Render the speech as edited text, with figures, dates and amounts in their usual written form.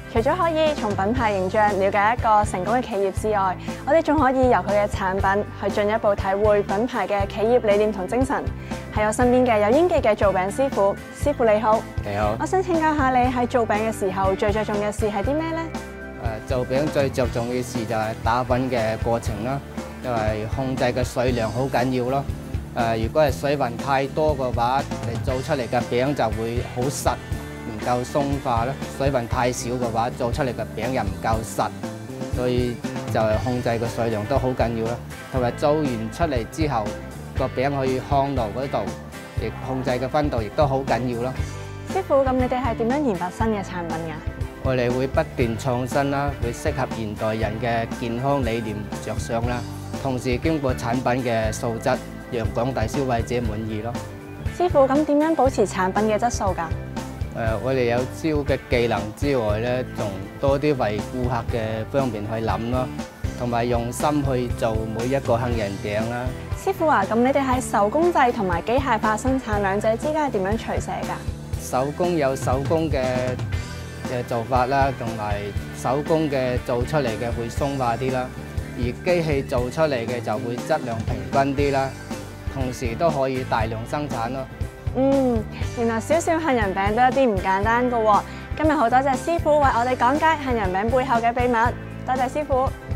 除咗可以從品牌形象了解一個成功嘅企業之外，我哋仲可以由佢嘅產品去進一步體會品牌嘅企業理念同精神。喺我身邊嘅有英記嘅做餅師傅，師傅你好。 你好。 我想請教下你喺做餅嘅時候最着重嘅事係啲咩呢？ 做餅最着重嘅事就係打粉嘅過程啦，因為控制嘅水量好緊要咯。如果係水分太多嘅話，你做出嚟嘅餅就會好實，唔夠鬆化啦。水分太少嘅話，做出嚟嘅餅又唔夠實，所以就係控制個水量都好緊要啦。同埋做完出嚟之後，個餅去烘爐嗰度，亦控制嘅溫度亦都好緊要咯。 師傅，咁你哋係點樣研發新嘅產品㗎？ 我哋會不斷創新啦，會適合現代人嘅健康理念着想啦，同時經過產品嘅素質，讓廣大消費者滿意咯。 師傅，咁點樣保持產品嘅質素㗎？ 我哋有招嘅技能之外咧，仲多啲為顧客嘅方面去諗咯，同埋用心去做每一個杏仁餅啦。 師傅啊，咁你哋喺手工製同埋機械化生產兩者之間係點樣取捨㗎？ 手工有手工嘅做法啦，同埋手工嘅做出嚟嘅會鬆化啲啦，而機器做出嚟嘅就會質量平均啲啦，同時都可以大量生產咯。 原來小小杏仁餅都有啲唔簡單㗎喎。今日好多謝師傅為我哋講解杏仁餅背後嘅秘密，多謝師傅。